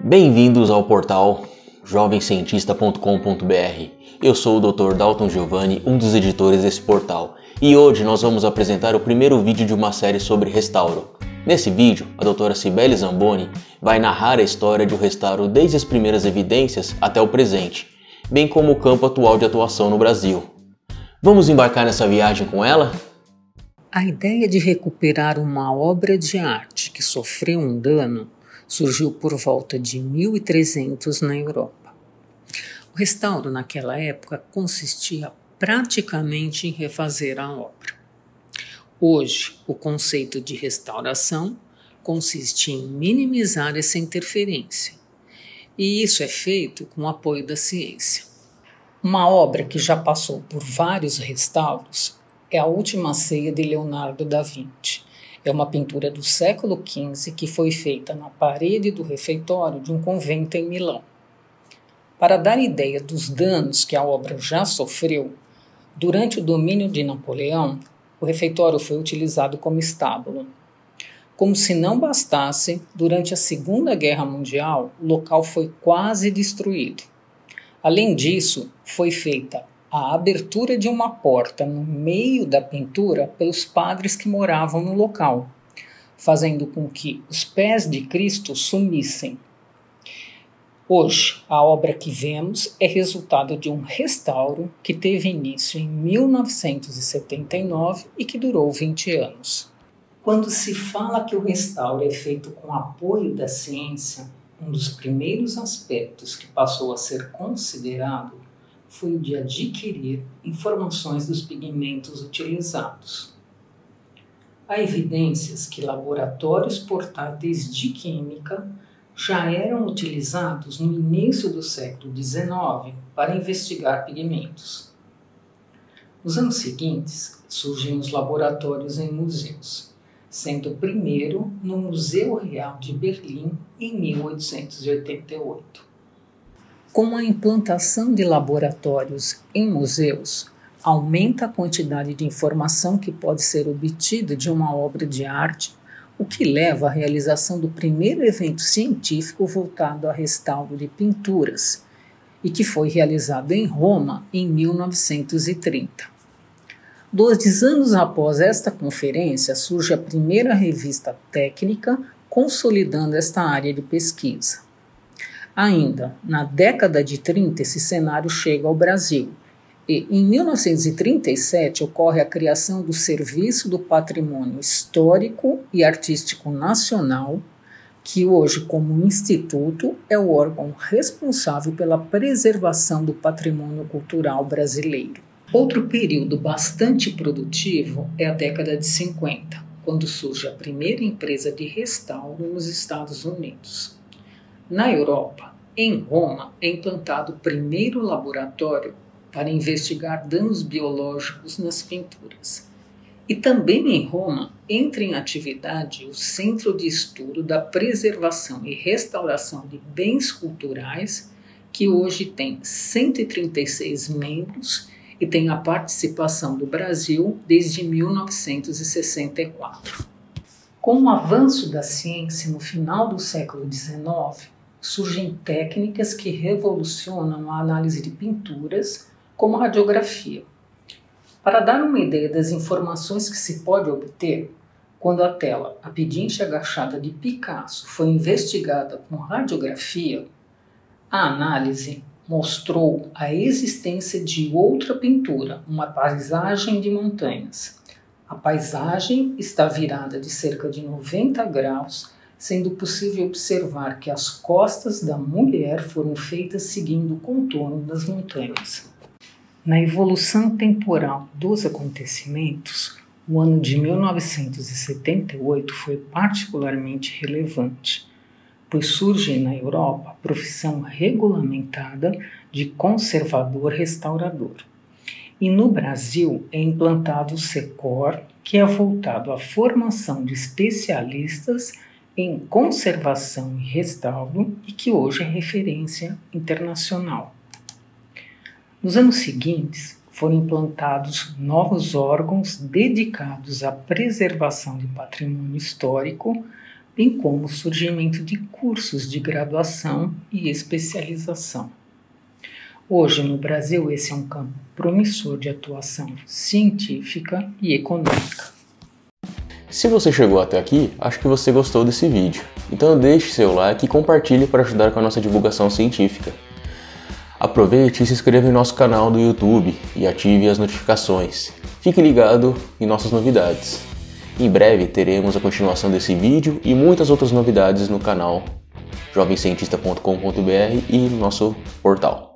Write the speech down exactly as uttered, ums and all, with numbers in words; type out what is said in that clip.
Bem-vindos ao portal jovem cientista ponto com ponto b r. Eu sou o doutor Dalton Giovanni, um dos editores desse portal, e hoje nós vamos apresentar o primeiro vídeo de uma série sobre restauro. Nesse vídeo, a doutora Cibele Zamboni vai narrar a história de um restauro desde as primeiras evidências até o presente, bem como o campo atual de atuação no Brasil. Vamos embarcar nessa viagem com ela? A ideia de recuperar uma obra de arte que sofreu um dano surgiu por volta de mil e trezentos na Europa. O restauro naquela época consistia praticamente em refazer a obra. Hoje, o conceito de restauração consiste em minimizar essa interferência, e isso é feito com o apoio da ciência. Uma obra que já passou por vários restauros é A Última Ceia de Leonardo da Vinci. É uma pintura do século quinze que foi feita na parede do refeitório de um convento em Milão. Para dar ideia dos danos que a obra já sofreu, durante o domínio de Napoleão, o refeitório foi utilizado como estábulo. Como se não bastasse, durante a Segunda Guerra Mundial, o local foi quase destruído. Além disso, foi feita a abertura de uma porta no meio da pintura pelos padres que moravam no local, fazendo com que os pés de Cristo sumissem. Hoje, a obra que vemos é resultado de um restauro que teve início em mil novecentos e setenta e nove e que durou vinte anos. Quando se fala que o restauro é feito com apoio da ciência, um dos primeiros aspectos que passou a ser considerado foi o de adquirir informações dos pigmentos utilizados. Há evidências que laboratórios portáteis de química já eram utilizados no início do século dezenove para investigar pigmentos. Nos anos seguintes, surgem os laboratórios em museus, sendo o primeiro no Museu Real de Berlim em mil oitocentos e oitenta e oito. Com a implantação de laboratórios em museus, aumenta a quantidade de informação que pode ser obtida de uma obra de arte, o que leva à realização do primeiro evento científico voltado a restauro de pinturas, e que foi realizado em Roma em mil novecentos e trinta. Dois anos após esta conferência, surge a primeira revista técnica consolidando esta área de pesquisa. Ainda na década de trinta, esse cenário chega ao Brasil e, em mil novecentos e trinta e sete, ocorre a criação do Serviço do Patrimônio Histórico e Artístico Nacional, que hoje, como instituto, é o órgão responsável pela preservação do patrimônio cultural brasileiro. Outro período bastante produtivo é a década de cinquenta, quando surge a primeira empresa de restauro nos Estados Unidos. Na Europa, em Roma, é implantado o primeiro laboratório para investigar danos biológicos nas pinturas. E também em Roma entra em atividade o Centro de Estudo da Preservação e Restauração de Bens Culturais, que hoje tem cento e trinta e seis membros e tem a participação do Brasil desde mil novecentos e sessenta e quatro. Com o avanço da ciência no final do século dezenove, surgem técnicas que revolucionam a análise de pinturas, como a radiografia. Para dar uma ideia das informações que se pode obter, quando a tela A Pedinte Agachada de Picasso foi investigada com radiografia, a análise mostrou a existência de outra pintura, uma paisagem de montanhas. A paisagem está virada de cerca de noventa graus, sendo possível observar que as costas da mulher foram feitas seguindo o contorno das montanhas. Na evolução temporal dos acontecimentos, o ano de mil novecentos e setenta e oito foi particularmente relevante, pois surge na Europa a profissão regulamentada de conservador-restaurador. E no Brasil é implantado o SECOR, que é voltado à formação de especialistas em conservação e restauro e que hoje é referência internacional. Nos anos seguintes, foram implantados novos órgãos dedicados à preservação de patrimônio histórico, bem como o surgimento de cursos de graduação e especialização. Hoje, no Brasil, esse é um campo promissor de atuação científica e econômica. Se você chegou até aqui, acho que você gostou desse vídeo. Então deixe seu like e compartilhe para ajudar com a nossa divulgação científica. Aproveite e se inscreva em nosso canal do YouTube e ative as notificações. Fique ligado em nossas novidades. Em breve teremos a continuação desse vídeo e muitas outras novidades no canal jovem cientista ponto com ponto br e no nosso portal.